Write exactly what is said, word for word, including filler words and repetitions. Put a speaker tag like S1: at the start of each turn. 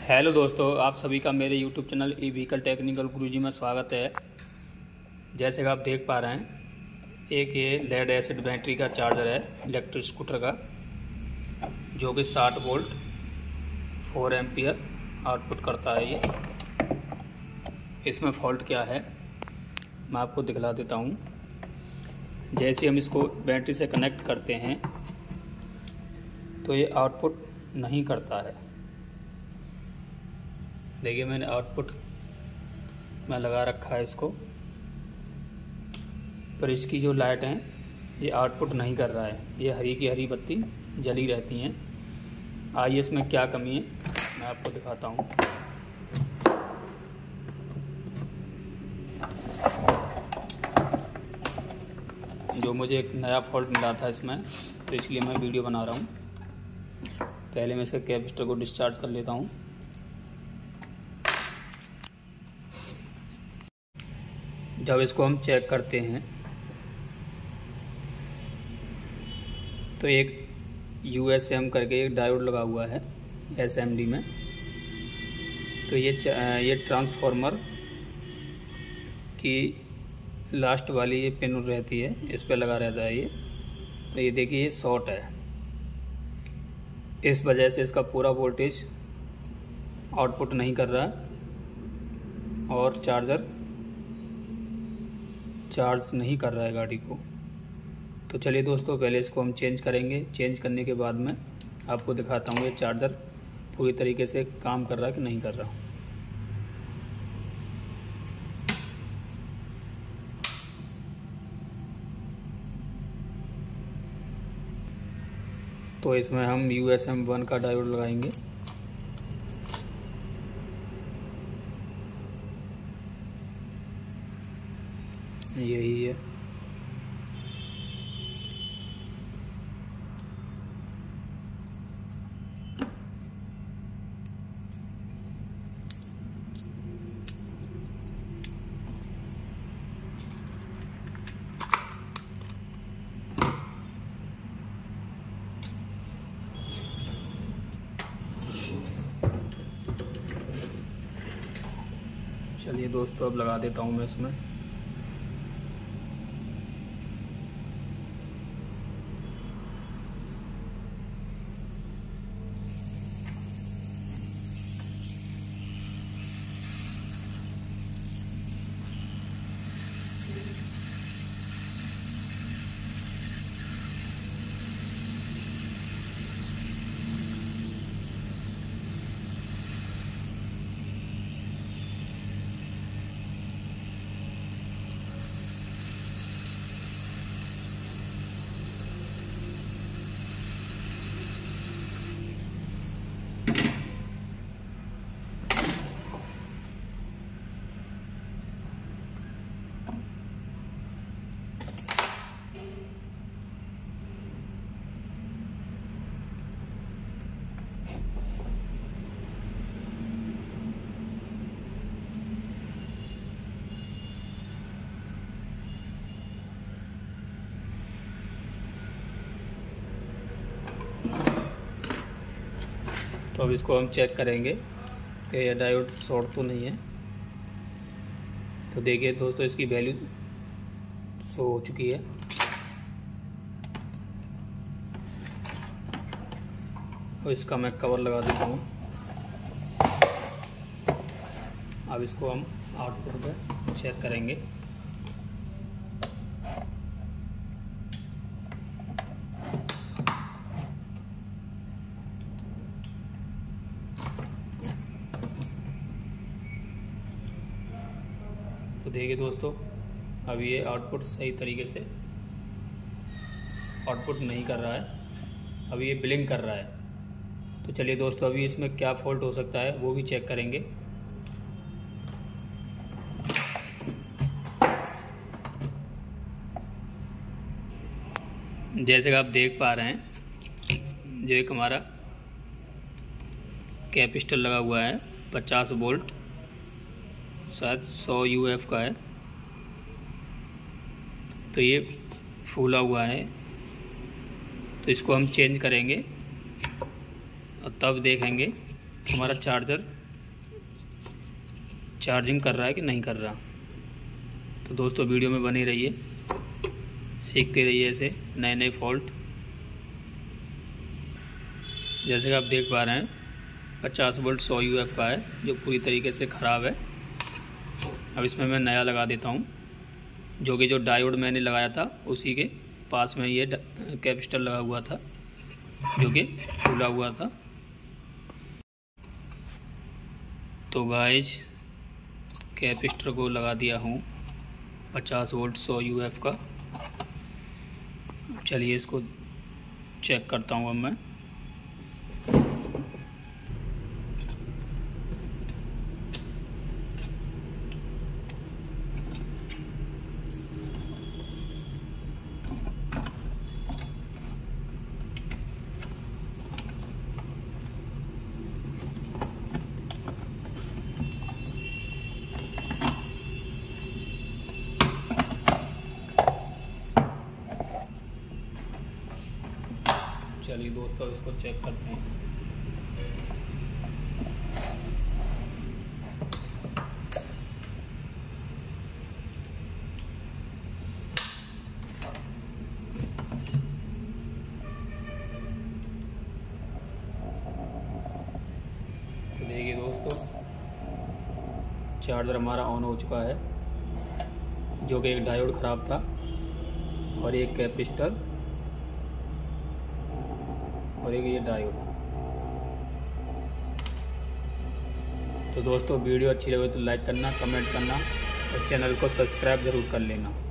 S1: Hello दोस्तों, आप सभी का मेरे YouTube channel E vehicle technical गुरुजी में स्वागत है। जैसे कि आप देख पा रहे हैं, एक ये लेड एसिड बैटरी का चार्जर है इलेक्ट्रिक स्कूटर का, जो कि साठ वोल्ट फोर एम्पियर आउटपुट करता है। ये इसमें फॉल्ट क्या है मैं आपको दिखला देता हूँ। जैसे हम इसको बैटरी से कनेक्ट करते हैं तो ये आउटपुट नहीं करता है। देखिए, मैंने आउटपुट में लगा रखा है इसको, पर इसकी जो लाइट है ये आउटपुट नहीं कर रहा है। ये हरी की हरी बत्ती जली रहती हैं। आइए इसमें क्या कमी है मैं आपको दिखाता हूँ। जो मुझे एक नया फॉल्ट मिला था इसमें, तो इसलिए मैं वीडियो बना रहा हूँ। पहले मैं इसका कैपेसिटर को डिस्चार्ज कर लेता हूँ। जब इसको हम चेक करते हैं तो एक यू एस एम करके एक डायोड लगा हुआ है एस एम डी में। तो ये ये ट्रांसफार्मर की लास्ट वाली ये पिन रहती है, इस पे लगा रहता है ये। तो ये देखिए, ये शॉर्ट है। इस वजह से इसका पूरा वोल्टेज आउटपुट नहीं कर रहा और चार्जर चार्ज नहीं कर रहा है गाड़ी को। तो चलिए दोस्तों, पहले इसको हम चेंज करेंगे। चेंज करने के बाद में आपको दिखाता हूँ ये चार्जर पूरी तरीके से काम कर रहा है कि नहीं कर रहा। तो इसमें हम यू एस एम वन का डायोड लगाएंगे। यही है। चलिए दोस्तों, अब लगा देता हूँ मैं इसमें। तो अब इसको हम चेक करेंगे कि यह डायोड शॉर्ट तो नहीं है। तो देखिए दोस्तों, इसकी वैल्यू शो हो चुकी है। और इसका मैं कवर लगा देता हूँ। अब इसको हम आउटपुट पे चेक करेंगे। तो देखिए दोस्तों, अब ये आउटपुट सही तरीके से आउटपुट नहीं कर रहा है। अब ये ब्लिंक कर रहा है। तो चलिए दोस्तों, अभी इसमें क्या फॉल्ट हो सकता है वो भी चेक करेंगे। जैसे कि आप देख पा रहे हैं, जो एक हमारा कैपेसिटर लगा हुआ है पचास वोल्ट, शायद सौ यू एफ का है। तो ये फूला हुआ है। तो इसको हम चेंज करेंगे और तब देखेंगे हमारा चार्जर चार्जिंग कर रहा है कि नहीं कर रहा। तो दोस्तों वीडियो में बने रहिए, सीखते रहिए ऐसे नए नए फॉल्ट। जैसे कि आप देख पा रहे हैं पचास वोल्ट सौ यू एफ का है जो पूरी तरीके से ख़राब है। अब इसमें मैं नया लगा देता हूँ, जो कि जो डायोड मैंने लगाया था उसी के पास में ये कैपेसिटर लगा हुआ था जो कि खुला हुआ था। तो गाइस कैपेसिटर को लगा दिया हूँ पचास वोल्ट सौ यू एफ का। चलिए इसको चेक करता हूँ अब मैं। चलिए दोस्तों इसको चेक करते हैं। तो देखिए दोस्तों चार्जर हमारा ऑन हो चुका है, जो कि एक डायोड ख़राब था और एक कैपेसिटर और एक ये डायोड। तो दोस्तों वीडियो अच्छी लगे तो लाइक करना, कमेंट करना और चैनल को सब्सक्राइब ज़रूर कर लेना।